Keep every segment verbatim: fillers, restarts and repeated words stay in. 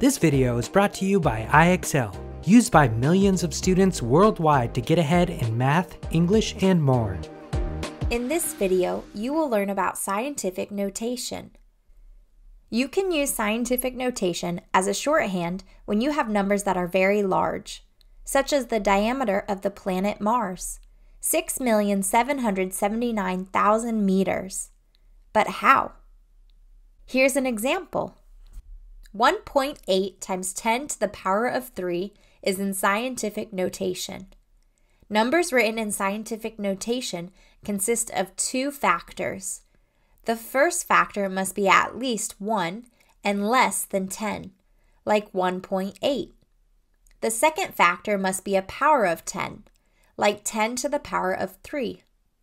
This video is brought to you by I X L, used by millions of students worldwide to get ahead in math, English, and more. In this video, you will learn about scientific notation. You can use scientific notation as a shorthand when you have numbers that are very large, such as the diameter of the planet Mars, six million seven hundred seventy-nine thousand meters. But how? Here's an example. one point eight times ten to the power of three is in scientific notation. Numbers written in scientific notation consist of two factors. The first factor must be at least one and less than ten, like one point eight. The second factor must be a power of ten, like ten to the power of three.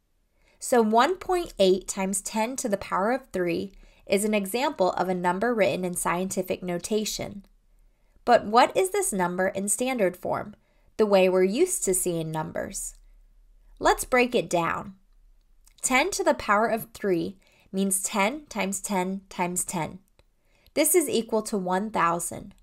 So one point eight times ten to the power of three is an example of a number written in scientific notation. But what is this number in standard form, the way we're used to seeing numbers? Let's break it down. ten to the power of three means ten times ten times ten. This is equal to one thousand.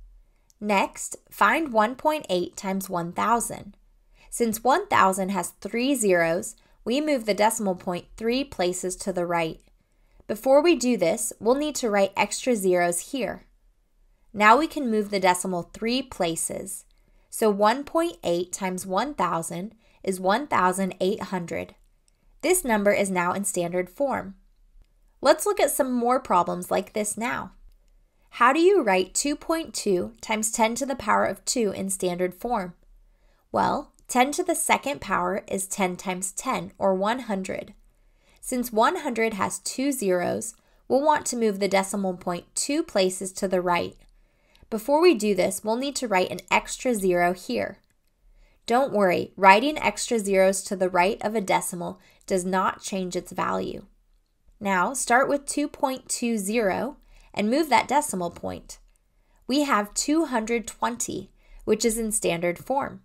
Next, find one point eight times one thousand. Since one thousand has three zeros, we move the decimal point three places to the right. Before we do this, we'll need to write extra zeros here. Now we can move the decimal three places. So one point eight times one thousand is one thousand eight hundred. This number is now in standard form. Let's look at some more problems like this now. How do you write two point two times ten to the power of two in standard form? Well, ten to the second power is ten times ten, or one hundred. Since one hundred has two zeros, we'll want to move the decimal point two places to the right. Before we do this, we'll need to write an extra zero here. Don't worry, writing extra zeros to the right of a decimal does not change its value. Now, start with two point two zero and move that decimal point. We have two hundred twenty, which is in standard form.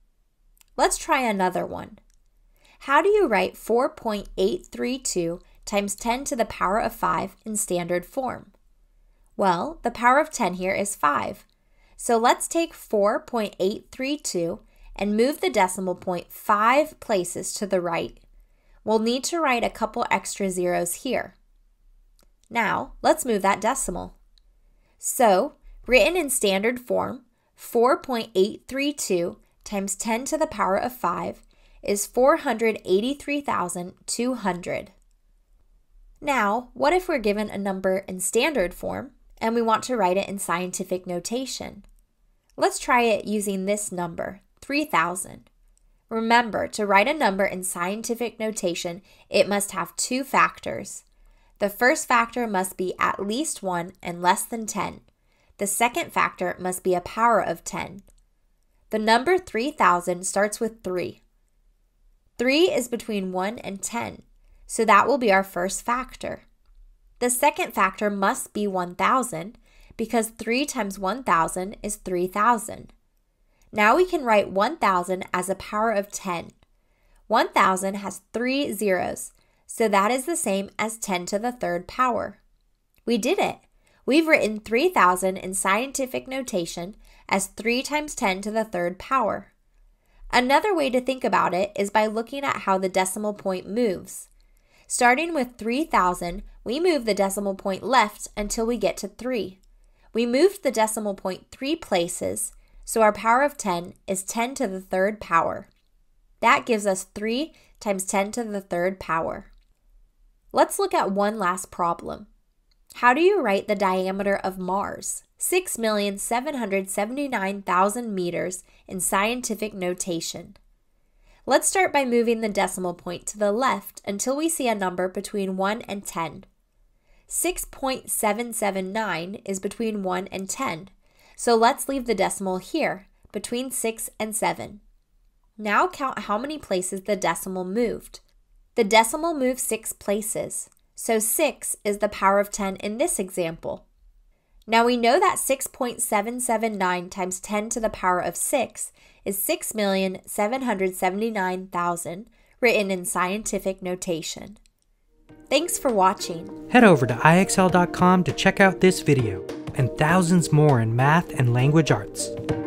Let's try another one. How do you write four point eight three two times ten to the power of five in standard form? Well, the power of ten here is five. So let's take four point eight three two and move the decimal point five places to the right. We'll need to write a couple extra zeros here. Now, let's move that decimal. So, written in standard form, four point eight three two times ten to the power of five is four hundred eighty-three thousand two hundred. Now, what if we're given a number in standard form and we want to write it in scientific notation? Let's try it using this number, three thousand. Remember, to write a number in scientific notation, it must have two factors. The first factor must be at least one and less than ten. The second factor must be a power of ten. The number three thousand starts with three. three is between one and ten, so that will be our first factor. The second factor must be one thousand because three times one thousand is three thousand. Now we can write one thousand as a power of ten. one thousand has three zeros, so that is the same as ten to the third power. We did it! We've written three thousand in scientific notation as three times ten to the third power. Another way to think about it is by looking at how the decimal point moves. Starting with three thousand, we move the decimal point left until we get to three. We moved the decimal point three places, so our power of ten is ten to the third power. That gives us three times ten to the third power. Let's look at one last problem. How do you write the diameter of Mars, six million seven hundred seventy-nine thousand meters, in scientific notation? Let's start by moving the decimal point to the left until we see a number between one and ten. six point seven seven nine is between one and ten, so let's leave the decimal here, between six and seven. Now count how many places the decimal moved. The decimal moved six places, so six is the power of ten in this example. Now we know that six point seven seven nine times ten to the power of six is six million seven hundred seventy-nine thousand, written in scientific notation. Thanks for watching. Head over to I X L dot com to check out this video. and thousands more in math and language arts.